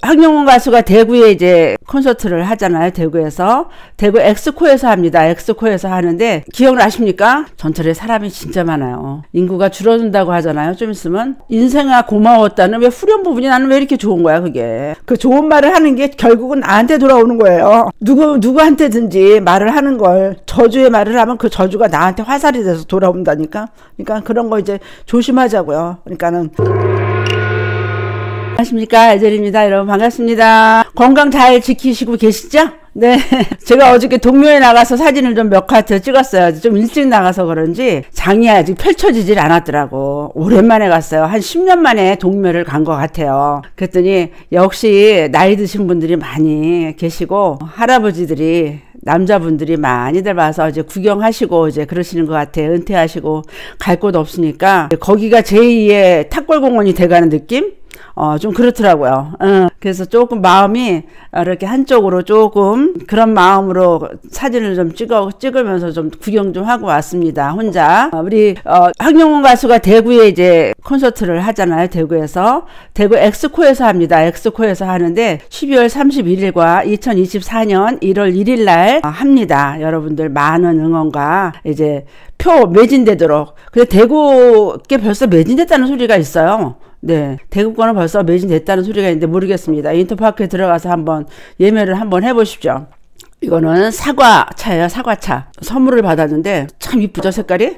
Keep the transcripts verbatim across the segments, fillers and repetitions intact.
황영훈 가수가 대구에 이제 콘서트를 하잖아요. 대구에서. 대구 엑스코에서 합니다. 엑스코에서 하는데 기억나십니까? 전철에 사람이 진짜 많아요. 인구가 줄어든다고 하잖아요. 좀 있으면. 인생아 고마웠다는 왜 후렴 부분이 나는 왜 이렇게 좋은 거야 그게. 그 좋은 말을 하는 게 결국은 나한테 돌아오는 거예요. 누구, 누구한테든지 말을 하는 걸 저주의 말을 하면 그 저주가 나한테 화살이 돼서 돌아온다니까. 그러니까 그런 거 이제 조심하자고요. 그러니까는 안녕하십니까, 에젤입니다. 여러분 반갑습니다. 건강 잘 지키시고 계시죠? 네. 제가 어저께 동묘에 나가서 사진을 좀 몇 카트 찍었어요. 좀 일찍 나가서 그런지 장이 아직 펼쳐지질 않았더라고. 오랜만에 갔어요. 한 십 년 만에 동묘를 간 것 같아요. 그랬더니 역시 나이 드신 분들이 많이 계시고 할아버지들이 남자분들이 많이들 와서 이제 구경하시고 이제 그러시는 것 같아요. 은퇴하시고 갈 곳 없으니까 거기가 제이의 탁골공원이 돼가는 느낌? 어, 좀 그렇더라고요. 어, 그래서 조금 마음이 이렇게 한쪽으로 조금 그런 마음으로 사진을 좀 찍어, 찍으면서 좀 구경 좀 하고 왔습니다. 혼자. 어, 우리, 어, 황영훈 가수가 대구에 이제 콘서트를 하잖아요. 대구에서. 대구 엑스코에서 합니다. 엑스코에서 하는데 십이월 삼십일일과 이천이십사 년 일월 일일 날 합니다. 여러분들 많은 응원과 이제 표 매진되도록. 근데 대구께 벌써 매진됐다는 소리가 있어요. 네. 대구권은 벌써 매진됐다는 소리가 있는데 모르겠습니다. 인터파크에 들어가서 한번 예매를 한번 해보십시오. 이거는 사과차예요. 사과차. 선물을 받았는데 참 이쁘죠 색깔이?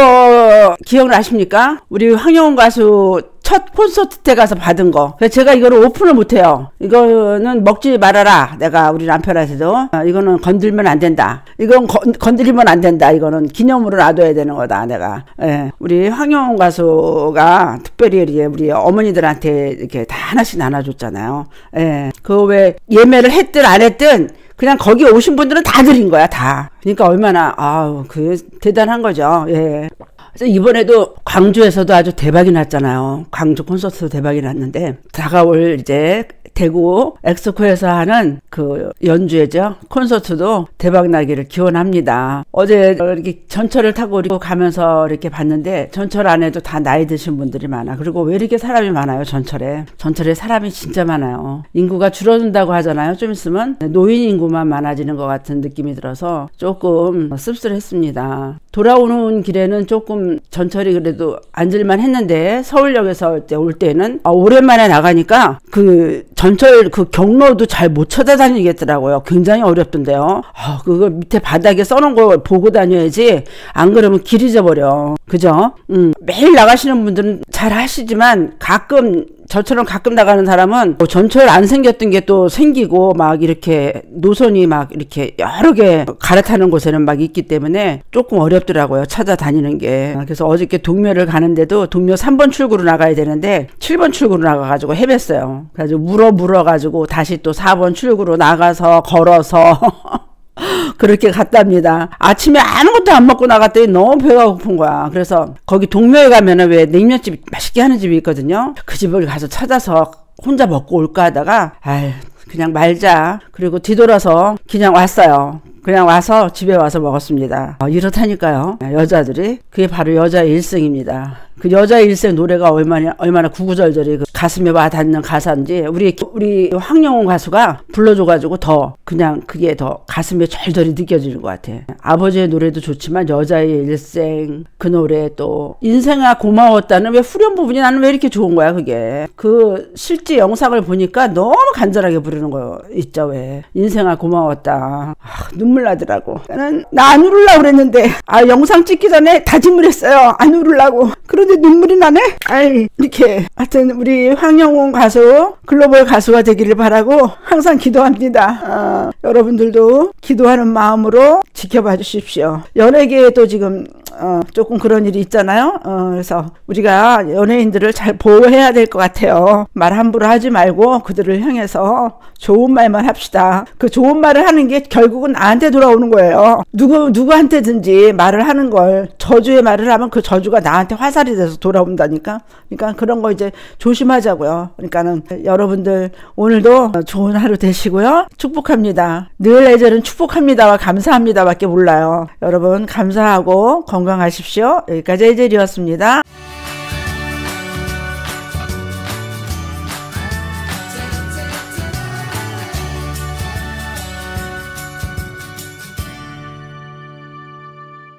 이거 기억나십니까? 우리 황영훈 가수 첫 콘서트 때 가서 받은 거. 그래서 제가 이거를 오픈을 못해요. 이거는 먹지 말아라. 내가 우리 남편한테도. 아, 이거는 건들면 안 된다. 이건 건, 건드리면 안 된다. 이거는 기념으로 놔둬야 되는 거다. 내가. 예. 우리 황영훈 가수가 특별히 우리 어머니들한테 이렇게 다 하나씩 나눠줬잖아요. 예. 그 왜 예매를 했든 안 했든 그냥 거기 오신 분들은 다 드린 거야, 다. 그러니까 얼마나, 아우, 그, 대단한 거죠. 예. 그래서 이번에도 광주에서도 아주 대박이 났잖아요. 광주 콘서트도 대박이 났는데, 다가올 이제 대구 엑스코에서 하는 그 연주회죠. 콘서트도 대박 나기를 기원합니다. 어제 이렇게 전철을 타고 이렇게 가면서 이렇게 봤는데 전철 안에도 다 나이 드신 분들이 많아. 그리고 왜 이렇게 사람이 많아요, 전철에. 전철에 사람이 진짜 많아요. 인구가 줄어든다고 하잖아요. 좀 있으면 노인 인구만 많아지는 것 같은 느낌이 들어서 조금 씁쓸했습니다. 돌아오는 길에는 조금 전철이 그래도 앉을만 했는데 서울역에서 올 때는 아, 오랜만에 나가니까 그 전철 그 경로도 잘 못 찾아다니겠더라고요. 굉장히 어렵던데요. 아, 그거 밑에 바닥에 써놓은 거 보고 다녀야지. 안 그러면 길 잊어버려. 그죠? 음, 매일 나가시는 분들은 잘 하시지만 가끔 저처럼 가끔 나가는 사람은 전철 안 생겼던 게 또 생기고 막 이렇게 노선이 막 이렇게 여러 개 갈아타는 곳에는 막 있기 때문에 조금 어렵더라고요. 찾아다니는 게. 그래서 어저께 동묘를 가는데도 동묘 삼 번 출구로 나가야 되는데 칠 번 출구로 나가가지고 헤맸어요. 그래서 물어 물어가지고 다시 또 사 번 출구로 나가서 걸어서 그렇게 갔답니다. 아침에 아무것도 안 먹고 나갔더니 너무 배가 고픈 거야. 그래서 거기 동묘에 가면은 왜 냉면집 맛있게 하는 집이 있거든요. 그 집을 가서 찾아서 혼자 먹고 올까 하다가 아유 그냥 말자. 그리고 뒤돌아서 그냥 왔어요. 그냥 와서 집에 와서 먹었습니다. 어, 이렇다니까요. 여자들이. 그게 바로 여자의 일생입니다. 그 여자의 일생 노래가 얼마나, 얼마나 구구절절히 그 가슴에 와 닿는 가사인지, 우리, 우리 황영훈 가수가 불러줘가지고 더, 그냥 그게 더 가슴에 절절히 느껴지는 것 같아. 아버지의 노래도 좋지만 여자의 일생, 그 노래 또, 인생아 고마웠다는 왜 후렴 부분이 나는 왜 이렇게 좋은 거야, 그게. 그 실제 영상을 보니까 너무 간절하게 부르는 거 있죠, 왜. 인생아 고마웠다. 아, 눈물 나더라고. 나는 나 안 울으려고 그랬는데, 아, 영상 찍기 전에 다짐을 했어요. 안 울으려고. 그런데 눈물이 나네? 아이, 이렇게. 하여튼, 우리 황영훈 가수, 글로벌 가수가 되기를 바라고 항상 기도합니다. 어, 여러분들도 기도하는 마음으로 지켜봐 주십시오. 연예계에도 지금, 어, 조금 그런 일이 있잖아요. 어, 그래서 우리가 연예인들을 잘 보호해야 될 것 같아요. 말 함부로 하지 말고 그들을 향해서 좋은 말만 합시다. 그 좋은 말을 하는 게 결국은 나한테 돌아오는 거예요. 누구, 누구한테든지 말을 하는 걸, 저주의 말을 하면 그 저주가 나한테 화살이 돼서 돌아온다니까. 그러니까 그런 거 이제 조심하자고요. 그러니까는 여러분들 오늘도 좋은 하루 되시고요. 축복합니다. 늘 애절은 축복합니다와 감사합니다 밖에 몰라요. 여러분 감사하고 건강하십시오. 여기까지 애절이었습니다.